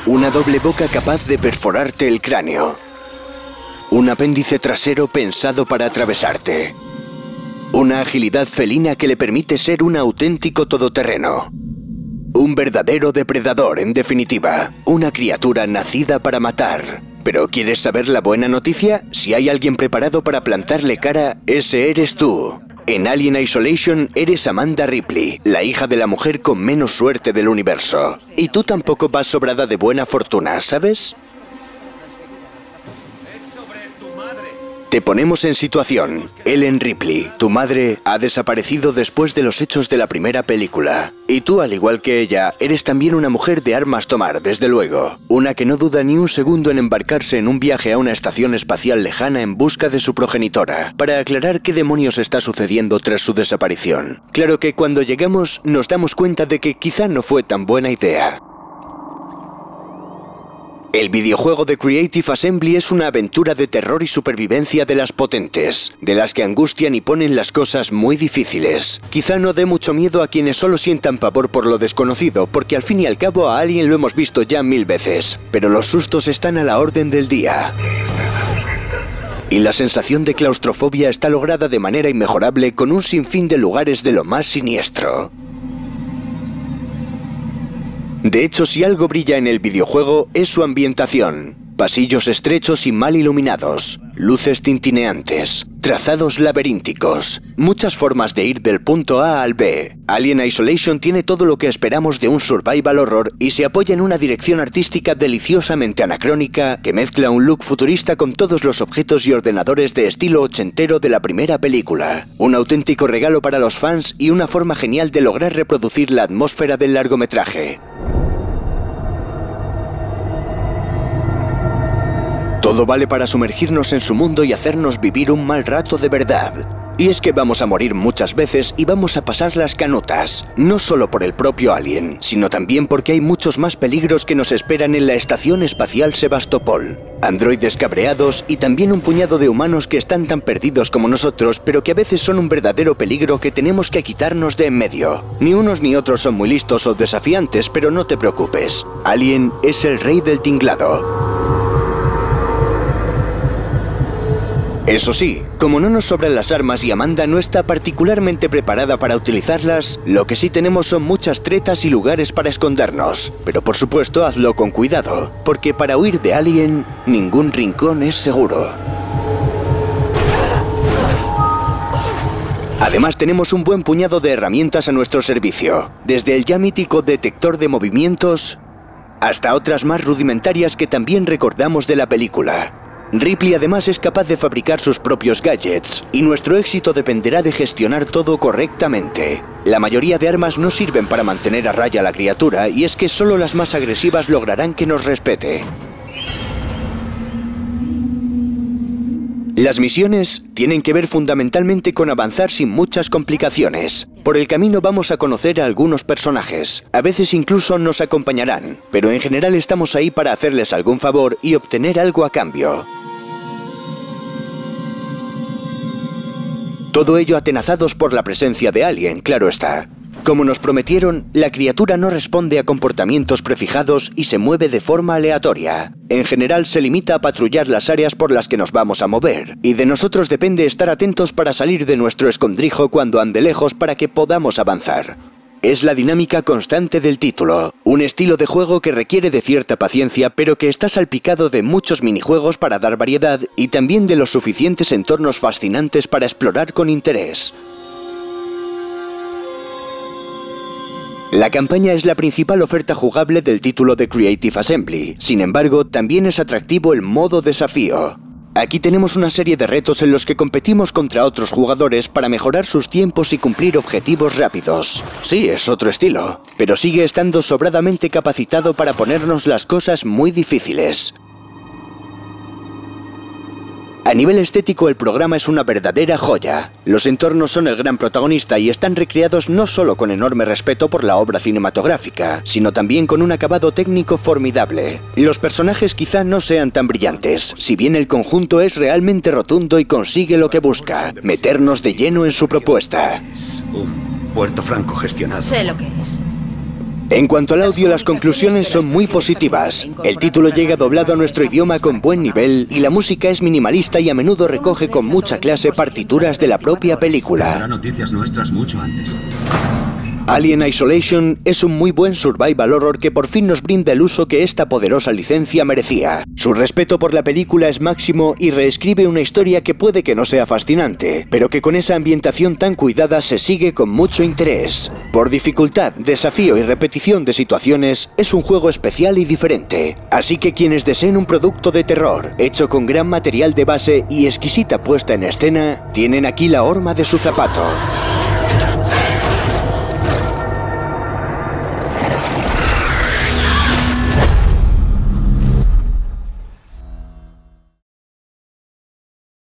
Una doble boca capaz de perforarte el cráneo. Un apéndice trasero pensado para atravesarte. Una agilidad felina que le permite ser un auténtico todoterreno. Un verdadero depredador, en definitiva. Una criatura nacida para matar. ¿Pero quieres saber la buena noticia? Si hay alguien preparado para plantarle cara, ese eres tú. En Alien Isolation eres Amanda Ripley, la hija de la mujer con menos suerte del universo. Y tú tampoco vas sobrada de buena fortuna, ¿sabes? Te ponemos en situación. Ellen Ripley, tu madre, ha desaparecido después de los hechos de la primera película. Y tú, al igual que ella, eres también una mujer de armas tomar, desde luego. Una que no duda ni un segundo en embarcarse en un viaje a una estación espacial lejana en busca de su progenitora, para aclarar qué demonios está sucediendo tras su desaparición. Claro que cuando llegamos nos damos cuenta de que quizá no fue tan buena idea. El videojuego de Creative Assembly es una aventura de terror y supervivencia de las potentes, de las que angustian y ponen las cosas muy difíciles. Quizá no dé mucho miedo a quienes solo sientan pavor por lo desconocido, porque al fin y al cabo a Alien lo hemos visto ya 1000 veces, pero los sustos están a la orden del día. Y la sensación de claustrofobia está lograda de manera inmejorable con un sinfín de lugares de lo más siniestro. De hecho, si algo brilla en el videojuego es su ambientación. Pasillos estrechos y mal iluminados, luces tintineantes, trazados laberínticos, muchas formas de ir del punto A al B. Alien Isolation tiene todo lo que esperamos de un survival horror y se apoya en una dirección artística deliciosamente anacrónica que mezcla un look futurista con todos los objetos y ordenadores de estilo ochentero de la primera película. Un auténtico regalo para los fans y una forma genial de lograr reproducir la atmósfera del largometraje. Todo vale para sumergirnos en su mundo y hacernos vivir un mal rato de verdad. Y es que vamos a morir muchas veces y vamos a pasar las canutas, no solo por el propio Alien, sino también porque hay muchos más peligros que nos esperan en la Estación Espacial Sebastopol. Androides cabreados y también un puñado de humanos que están tan perdidos como nosotros, pero que a veces son un verdadero peligro que tenemos que quitarnos de en medio. Ni unos ni otros son muy listos o desafiantes, pero no te preocupes. Alien es el rey del tinglado. Eso sí, como no nos sobran las armas y Amanda no está particularmente preparada para utilizarlas, lo que sí tenemos son muchas tretas y lugares para escondernos. Pero por supuesto hazlo con cuidado, porque para huir de Alien, ningún rincón es seguro. Además tenemos un buen puñado de herramientas a nuestro servicio, desde el ya mítico detector de movimientos hasta otras más rudimentarias que también recordamos de la película. Ripley además es capaz de fabricar sus propios gadgets, y nuestro éxito dependerá de gestionar todo correctamente. La mayoría de armas no sirven para mantener a raya a la criatura, y es que solo las más agresivas lograrán que nos respete. Las misiones tienen que ver fundamentalmente con avanzar sin muchas complicaciones. Por el camino vamos a conocer a algunos personajes, a veces incluso nos acompañarán, pero en general estamos ahí para hacerles algún favor y obtener algo a cambio. Todo ello atenazados por la presencia de Alien, claro está. Como nos prometieron, la criatura no responde a comportamientos prefijados y se mueve de forma aleatoria. En general se limita a patrullar las áreas por las que nos vamos a mover, y de nosotros depende estar atentos para salir de nuestro escondrijo cuando ande lejos para que podamos avanzar. Es la dinámica constante del título, un estilo de juego que requiere de cierta paciencia pero que está salpicado de muchos minijuegos para dar variedad y también de los suficientes entornos fascinantes para explorar con interés. La campaña es la principal oferta jugable del título de Creative Assembly, sin embargo también es atractivo el modo desafío. Aquí tenemos una serie de retos en los que competimos contra otros jugadores para mejorar sus tiempos y cumplir objetivos rápidos. Sí, es otro estilo, pero sigue estando sobradamente capacitado para ponernos las cosas muy difíciles. A nivel estético el programa es una verdadera joya. Los entornos son el gran protagonista y están recreados no solo con enorme respeto por la obra cinematográfica, sino también con un acabado técnico formidable. Los personajes quizá no sean tan brillantes, si bien el conjunto es realmente rotundo y consigue lo que busca, meternos de lleno en su propuesta. Es un puerto franco gestionado. Sé lo que es. En cuanto al audio, las conclusiones son muy positivas. El título llega doblado a nuestro idioma con buen nivel y la música es minimalista y a menudo recoge con mucha clase partituras de la propia película. Noticias nuestras mucho antes. Alien Isolation es un muy buen survival horror que por fin nos brinda el uso que esta poderosa licencia merecía. Su respeto por la película es máximo y reescribe una historia que puede que no sea fascinante, pero que con esa ambientación tan cuidada se sigue con mucho interés. Por dificultad, desafío y repetición de situaciones, es un juego especial y diferente. Así que quienes deseen un producto de terror, hecho con gran material de base y exquisita puesta en escena, tienen aquí la horma de su zapato.